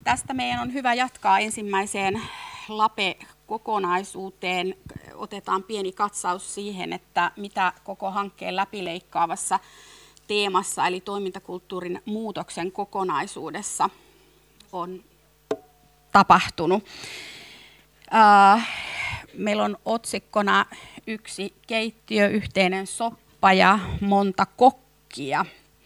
Tästä meidän on hyvä jatkaa ensimmäiseen LAPE-kokonaisuuteen. Otetaan pieni katsaus siihen, että mitä koko hankkeen läpileikkaavassa teemassa, eli toimintakulttuurin muutoksen kokonaisuudessa on tapahtunut. Meillä on otsikkona 1 keittiö, yhteinen soppa ja monta kokkia.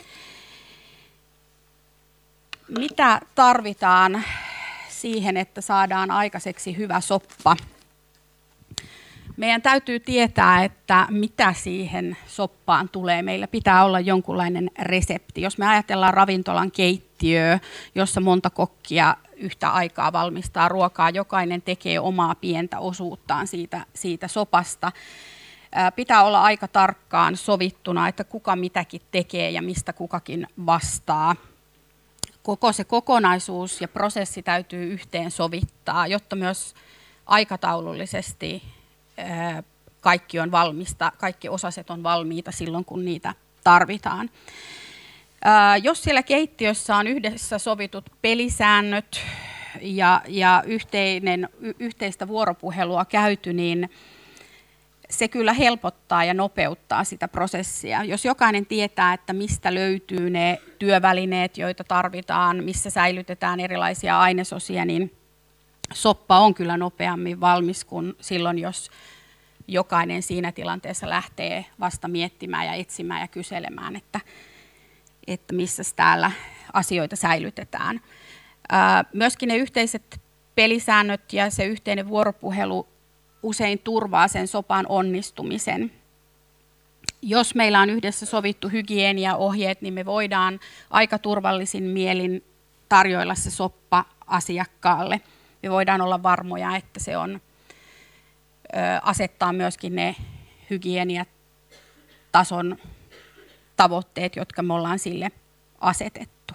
Mitä tarvitaan siihen, että saadaan aikaiseksi hyvä soppa? Meidän täytyy tietää, että mitä siihen soppaan tulee. Meillä pitää olla jonkunlainen resepti. Jos me ajatellaan ravintolan keittiöä, jossa monta kokkia yhtä aikaa valmistaa ruokaa, jokainen tekee omaa pientä osuuttaan siitä sopasta. Pitää olla aika tarkkaan sovittuna, että kuka mitäkin tekee ja mistä kukakin vastaa. Koko se kokonaisuus ja prosessi täytyy yhteen sovittaa, jotta myös aikataulullisesti kaikki on valmista, kaikki osaset on valmiita silloin, kun niitä tarvitaan. Jos siellä keittiössä on yhdessä sovitut pelisäännöt ja yhteistä vuoropuhelua käyty, niin se kyllä helpottaa ja nopeuttaa sitä prosessia. Jos jokainen tietää, että mistä löytyy ne työvälineet, joita tarvitaan, missä säilytetään erilaisia ainesosia, niin soppa on kyllä nopeammin valmis kuin silloin, jos jokainen siinä tilanteessa lähtee vasta miettimään ja etsimään ja kyselemään, että missä täällä asioita säilytetään. Myöskin ne yhteiset pelisäännöt ja se yhteinen vuoropuhelu usein turvaa sen sopan onnistumisen. Jos meillä on yhdessä sovittu hygieniaohjeet, niin me voidaan aika turvallisin mielin tarjoilla se soppa asiakkaalle. Me voidaan olla varmoja, että se asettaa myöskin ne hygieniatason tavoitteet, jotka me ollaan sille asetettu.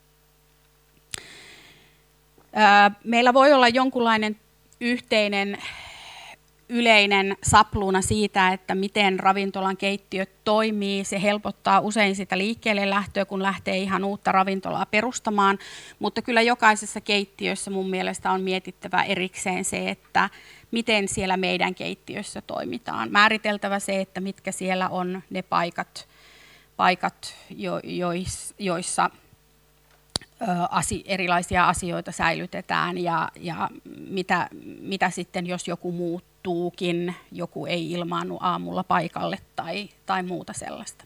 Meillä voi olla jonkunlainen yhteinen yleinen sapluuna siitä, että miten ravintolan keittiö toimii. Se helpottaa usein sitä liikkeelle lähtöä, kun lähtee ihan uutta ravintolaa perustamaan, mutta kyllä jokaisessa keittiössä mun mielestä on mietittävä erikseen se, että miten siellä meidän keittiössä toimitaan. Määriteltävä se, että mitkä siellä on ne paikat joissa erilaisia asioita säilytetään ja mitä sitten, jos joku muuttuukin, joku ei ilmaannu aamulla paikalle tai muuta sellaista.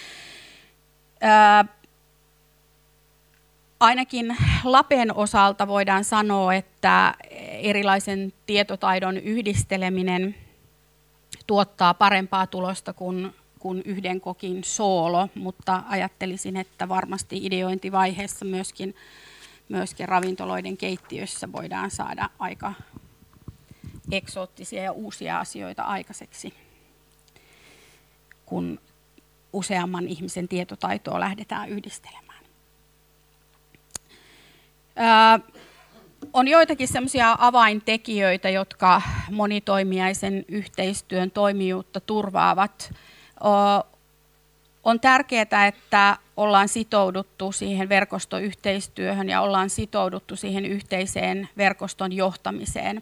Ainakin LAPEn osalta voidaan sanoa, että erilaisen tietotaidon yhdisteleminen tuottaa parempaa tulosta kuin yhden kokin soolo, mutta ajattelisin, että varmasti ideointivaiheessa myöskin ravintoloiden keittiössä voidaan saada aika eksoottisia ja uusia asioita aikaiseksi, kun useamman ihmisen tietotaitoa lähdetään yhdistelemään. On joitakin sellaisia avaintekijöitä, jotka monitoimijaisen yhteistyön toimijuutta turvaavat. On tärkeää, että ollaan sitouduttu siihen verkostoyhteistyöhön ja ollaan sitouduttu siihen yhteiseen verkoston johtamiseen.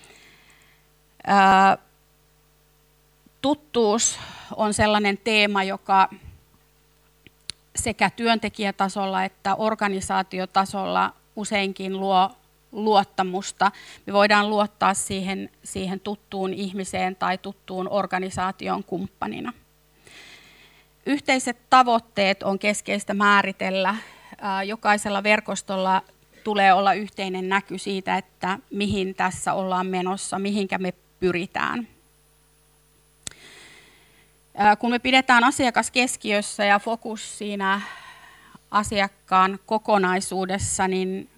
Tuttuus on sellainen teema, joka sekä työntekijätasolla että organisaatiotasolla useinkin luo luottamusta. Me voidaan luottaa siihen tuttuun ihmiseen tai tuttuun organisaation kumppanina. Yhteiset tavoitteet on keskeistä määritellä. Jokaisella verkostolla tulee olla yhteinen näky siitä, että mihin tässä ollaan menossa, mihinkä me pyritään. Kun me pidetään asiakas keskiössä ja fokus siinä asiakkaan kokonaisuudessa, niin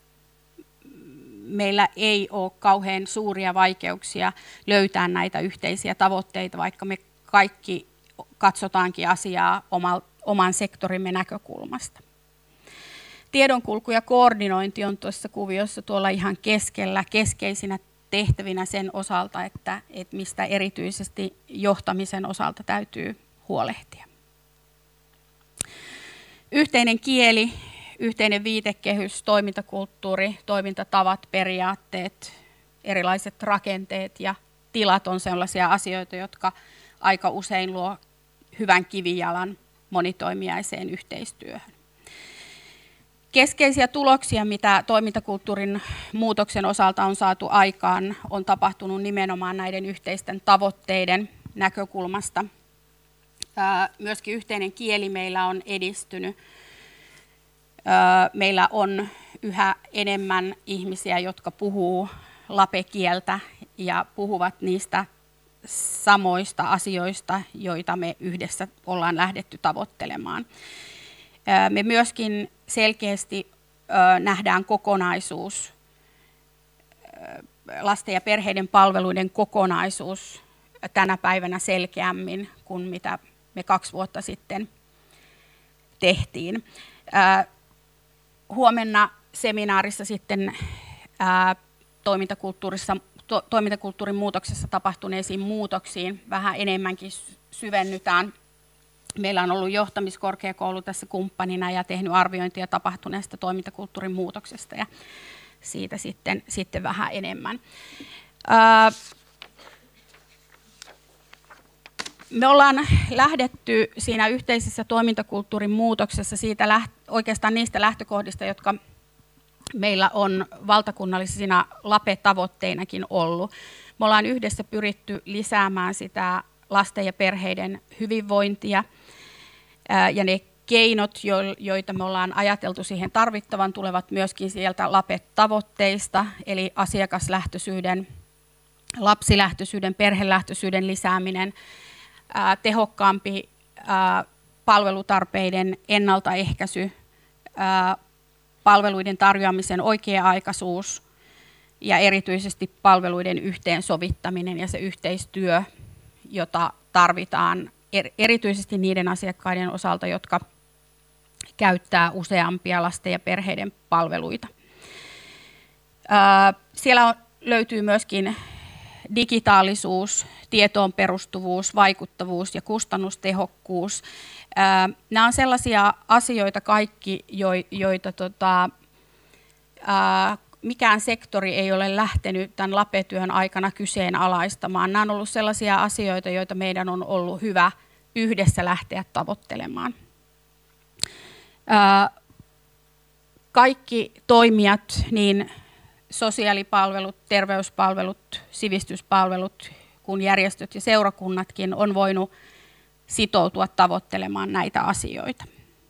meillä ei ole kauhean suuria vaikeuksia löytää näitä yhteisiä tavoitteita, vaikka me kaikki katsotaankin asiaa oman sektorimme näkökulmasta. Tiedonkulku ja koordinointi on tuossa kuviossa tuolla ihan keskellä keskeisinä tehtävinä sen osalta, että mistä erityisesti johtamisen osalta täytyy huolehtia. Yhteinen kieli, yhteinen viitekehys, toimintakulttuuri, toimintatavat, periaatteet, erilaiset rakenteet ja tilat on sellaisia asioita, jotka aika usein luo hyvän kivijalan monitoimijaiseen yhteistyöhön. Keskeisiä tuloksia, mitä toimintakulttuurin muutoksen osalta on saatu aikaan, on tapahtunut nimenomaan näiden yhteisten tavoitteiden näkökulmasta. Myöskin yhteinen kieli meillä on edistynyt. Meillä on yhä enemmän ihmisiä, jotka puhuu lape-kieltä ja puhuvat niistä samoista asioista, joita me yhdessä ollaan lähdetty tavoittelemaan. Me myöskin selkeästi nähdään kokonaisuus, lasten ja perheiden palveluiden kokonaisuus tänä päivänä selkeämmin kuin mitä me 2 vuotta sitten tehtiin. Huomenna seminaarissa sitten toimintakulttuurin muutoksessa tapahtuneisiin muutoksiin vähän enemmänkin syvennytään. Meillä on ollut johtamiskorkeakoulu tässä kumppanina ja tehnyt arviointia tapahtuneesta toimintakulttuurin muutoksesta ja siitä sitten vähän enemmän. Me ollaan lähdetty siinä yhteisessä toimintakulttuurin muutoksessa oikeastaan niistä lähtökohdista, jotka meillä on valtakunnallisina LAPE-tavoitteinakin ollut. Me ollaan yhdessä pyritty lisäämään sitä lasten ja perheiden hyvinvointia ja ne keinot, joita me ollaan ajateltu siihen tarvittavan, tulevat myöskin sieltä LAPE-tavoitteista, eli asiakaslähtöisyyden, lapsilähtöisyyden, perhelähtöisyyden lisääminen, tehokkaampi palvelutarpeiden ennaltaehkäisy, palveluiden tarjoamisen oikea-aikaisuus ja erityisesti palveluiden yhteensovittaminen ja se yhteistyö, jota tarvitaan erityisesti niiden asiakkaiden osalta, jotka käyttää useampia lasten ja perheiden palveluita. Siellä löytyy myöskin digitaalisuus, tietoon perustuvuus, vaikuttavuus ja kustannustehokkuus. Nämä on sellaisia asioita kaikki, joita mikään sektori ei ole lähtenyt tämän LAPE-työn aikana kyseenalaistamaan. Nämä on ollut sellaisia asioita, joita meidän on ollut hyvä yhdessä lähteä tavoittelemaan. Kaikki toimijat, niin sosiaalipalvelut, terveyspalvelut, sivistyspalvelut, kun järjestöt ja seurakunnatkin on voinut sitoutua tavoittelemaan näitä asioita.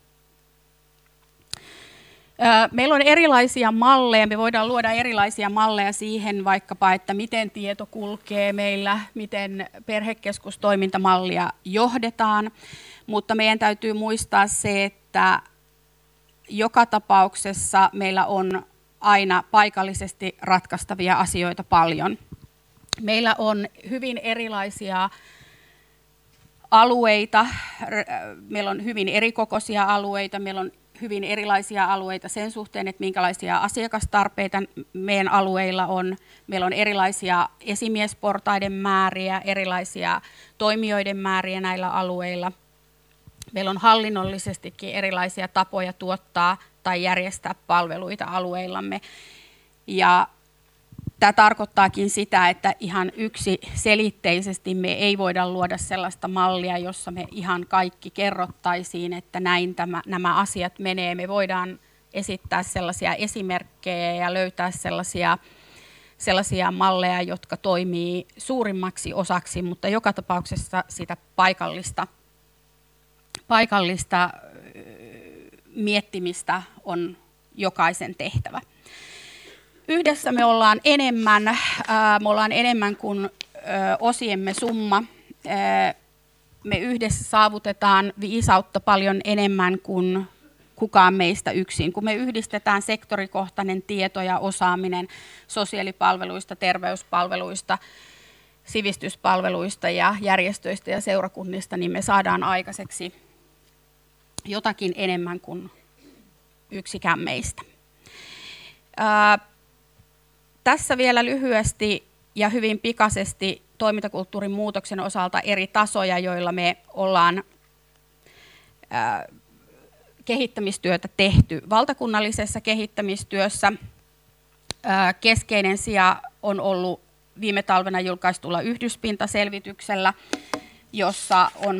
Meillä on erilaisia malleja, me voidaan luoda erilaisia malleja siihen vaikkapa, että miten tieto kulkee meillä, miten perhekeskustoimintamallia johdetaan, mutta meidän täytyy muistaa se, että joka tapauksessa meillä on aina paikallisesti ratkaistavia asioita paljon. Meillä on hyvin erilaisia alueita, meillä on hyvin erikokoisia alueita, meillä on hyvin erilaisia alueita sen suhteen, että minkälaisia asiakastarpeita meidän alueilla on. Meillä on erilaisia esimiesportaiden määriä, erilaisia toimijoiden määriä näillä alueilla. Meillä on hallinnollisestikin erilaisia tapoja tuottaa tai järjestää palveluita alueillamme. Ja tämä tarkoittaakin sitä, että ihan yksiselitteisesti me ei voida luoda sellaista mallia, jossa me ihan kaikki kerrottaisiin, että näin nämä asiat menee. Me voidaan esittää sellaisia esimerkkejä ja löytää sellaisia malleja, jotka toimii suurimmaksi osaksi, mutta joka tapauksessa sitä paikallista miettimistä on jokaisen tehtävä. Yhdessä me ollaan enemmän kuin osiemme summa. Me yhdessä saavutetaan viisautta paljon enemmän kuin kukaan meistä yksin. Kun me yhdistetään sektorikohtainen tieto ja osaaminen sosiaalipalveluista, terveyspalveluista, sivistyspalveluista ja järjestöistä ja seurakunnista, niin me saadaan aikaiseksi jotakin enemmän kuin yksikään meistä. Tässä vielä lyhyesti ja hyvin pikaisesti toimintakulttuurin muutoksen osalta eri tasoja, joilla me ollaan kehittämistyötä tehty valtakunnallisessa kehittämistyössä. Keskeinen sija on ollut viime talvena julkaistulla yhdyspintaselvityksellä, jossa on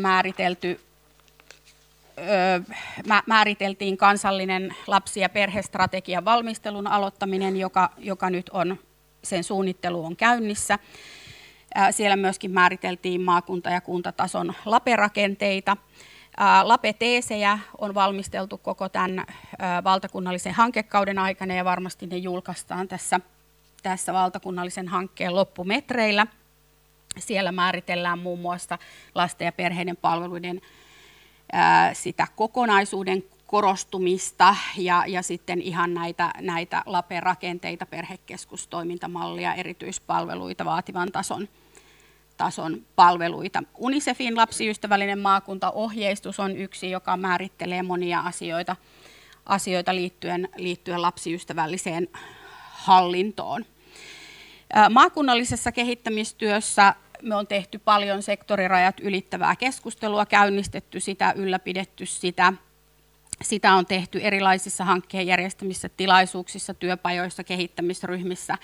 määriteltiin kansallinen lapsi- ja perhestrategian valmistelun aloittaminen, joka nyt on, sen suunnittelu on käynnissä. Siellä myöskin määriteltiin maakunta- ja kuntatason LAPE-rakenteita. LAPE-teesejä on valmisteltu koko tämän valtakunnallisen hankekauden aikana ja varmasti ne julkaistaan tässä valtakunnallisen hankkeen loppumetreillä. Siellä määritellään muun muassa lasten ja perheiden palveluiden sitä kokonaisuuden korostumista ja sitten ihan näitä LAPE-rakenteita, perhekeskustoimintamallia, erityispalveluita, vaativan tason palveluita. UNICEFin lapsiystävällinen maakuntaohjeistus on yksi, joka määrittelee monia asioita liittyen lapsiystävälliseen hallintoon. Maakunnallisessa kehittämistyössä me on tehty paljon sektorirajat ylittävää keskustelua, käynnistetty sitä, ylläpidetty sitä. Sitä on tehty erilaisissa hankkeen järjestämissä tilaisuuksissa, työpajoissa, kehittämisryhmissä,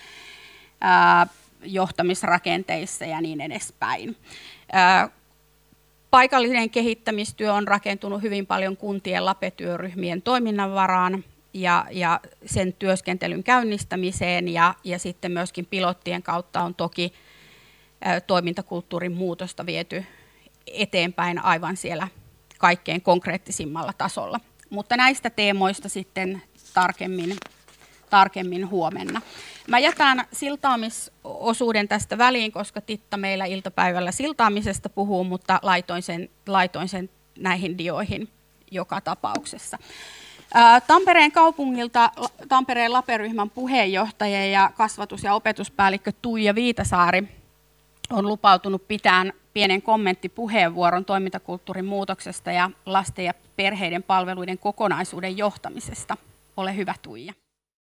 johtamisrakenteissa ja niin edespäin. Paikallinen kehittämistyö on rakentunut hyvin paljon kuntien LAPE-työryhmien toiminnan varaan ja sen työskentelyn käynnistämiseen ja sitten myöskin pilottien kautta on toki toimintakulttuurin muutosta viety eteenpäin aivan siellä kaikkein konkreettisimmalla tasolla. Mutta näistä teemoista sitten tarkemmin huomenna. Mä jätän siltaamisosuuden tästä väliin, koska Titta meillä iltapäivällä siltaamisesta puhuu, mutta laitoin sen näihin dioihin joka tapauksessa. Tampereen kaupungilta Tampereen LAPE-ryhmän puheenjohtaja ja kasvatus- ja opetuspäällikkö Tuija Viitasaari on lupautunut pitämään pienen kommenttipuheenvuoron toimintakulttuurin muutoksesta ja lasten ja perheiden palveluiden kokonaisuuden johtamisesta. Ole hyvä, Tuija.